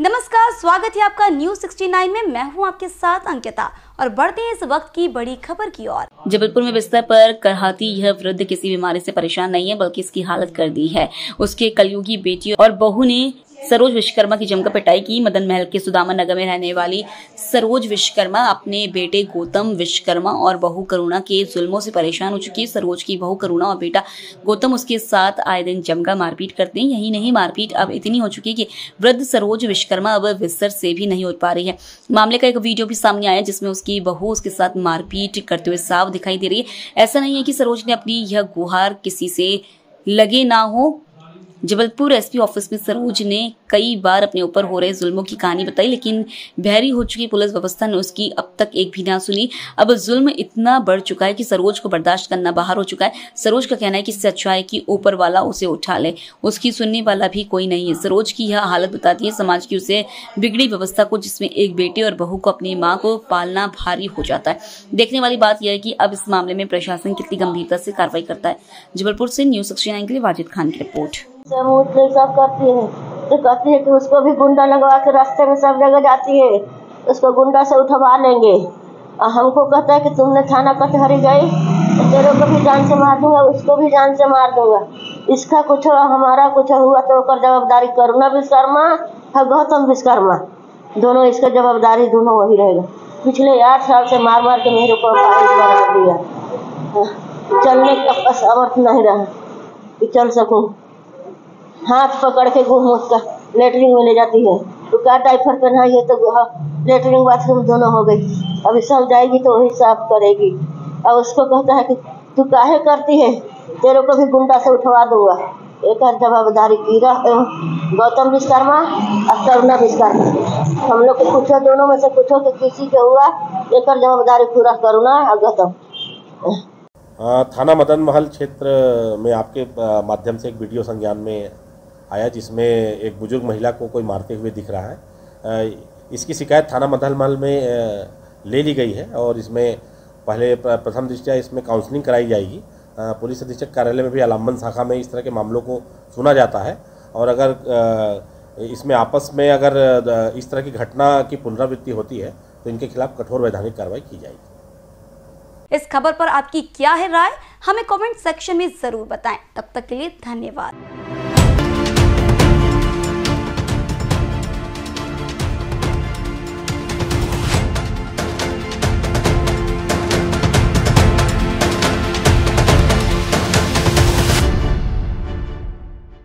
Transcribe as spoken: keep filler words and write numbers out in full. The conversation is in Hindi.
नमस्कार, स्वागत है आपका न्यूज़ सिक्सटी नाइन में। मैं हूं आपके साथ अंकिता और बढ़ते हैं इस वक्त की बड़ी खबर की ओर। जबलपुर में बिस्तर पर करहाती यह वृद्ध किसी बीमारी से परेशान नहीं है, बल्कि इसकी हालत कर दी है। उसके कलयुगी बेटी और बहू ने सरोज विश्वकर्मा की जमकर पिटाई की। मदन महल के सुदामा नगर में रहने वाली सरोज विश्वकर्मा अपने बेटे गौतम विश्वकर्मा और बहू करुणा के जुल्मों से परेशान हो चुकी है। सरोज की बहू करुणा और बेटा गौतम उसके साथ आए दिन जमकर मारपीट करते हैं। यही नहीं, मारपीट अब इतनी हो चुकी है कि वृद्ध सरोज विश्वकर्मा अब बिस्तर से भी नहीं उठ पा रही है। मामले का एक वीडियो भी सामने आया जिसमें उसकी बहू उसके साथ मारपीट करते हुए साफ दिखाई दे रही है। ऐसा नहीं है कि सरोज ने अपनी यह गुहार किसी से लगे ना हो। जबलपुर एसपी ऑफिस में सरोज ने कई बार अपने ऊपर हो रहे जुल्मों की कहानी बताई, लेकिन बहरी हो चुकी पुलिस व्यवस्था ने उसकी अब तक एक भी ना सुनी। अब जुल्म इतना बढ़ चुका है कि सरोज को बर्दाश्त करना बाहर हो चुका है। सरोज का कहना है कि इससे अच्छा है कि ऊपर वाला उसे उठा ले, उसकी सुनने वाला भी कोई नहीं है। सरोज की यह हालत बताती है समाज की उसे बिगड़ी व्यवस्था को, जिसमें एक बेटे और बहू को अपनी माँ को पालना भारी हो जाता है। देखने वाली बात यह है कि अब इस मामले में प्रशासन कितनी गंभीरता से कार्रवाई करता है। जबलपुर से न्यूज़ सिक्सटी नाइन के लिए वाजिद खान की रिपोर्ट। सब करती है तो कहती है कि उसको भी गुंडा लगवा के रास्ते में सब जगह जाती है, उसको गुंडा से उठवा लेंगे। और हमको कहता है कि तुमने थाना कचहरी गई तो तेरे को भी जान से मार दूंगा, उसको भी जान से मार दूंगा। इसका कुछ हमारा कुछ हुआ तो कर जवाबदारी करुणा विश्वकर्मा और गौतम विश्वकर्मा, दोनों इसका जवाबदारी दोनों वही रहेगा। पिछले आठ साल से मार मार के मेरे को बना दिया, चलने का सामर्थ्य नहीं रहा कि चल सकूं। हाथ पकड़ के घूम उसका लेटरिन में ले जाती है, तो क्या डायपर पहनाई है तो लेटरिन बाथरूम दोनों हो गई। अभी सब जाएगी तो वही साफ करेगी। और उसको कहता है कि तू काहे करती है, तेरे को भी गुंडा से उठवा दूंगा। एक जवाबदारी की गौतम विश्वकर्मा और करुणा विश्वकर्मा, हम लोग को पूछो दोनों में से पूछो कि किसी के हुआ, एक जवाबदारी पूरा करुणा और गौतम। थाना मदन महल क्षेत्र में आपके माध्यम से एक वीडियो संज्ञान में आया जिसमें एक बुजुर्ग महिला को कोई मारते हुए दिख रहा है। इसकी शिकायत थाना मदन महल में ले ली गई है और इसमें पहले प्रथम दृष्टया इसमें काउंसलिंग कराई जाएगी। पुलिस अधीक्षक कार्यालय में भी आलम्बन शाखा में इस तरह के मामलों को सुना जाता है और अगर इसमें आपस में अगर इस तरह की घटना की पुनरावृत्ति होती है तो इनके खिलाफ कठोर वैधानिक कार्रवाई की जाएगी। इस खबर पर आपकी क्या है राय, हमें कमेंट सेक्शन में जरूर बताएं। तब तक के लिए धन्यवाद।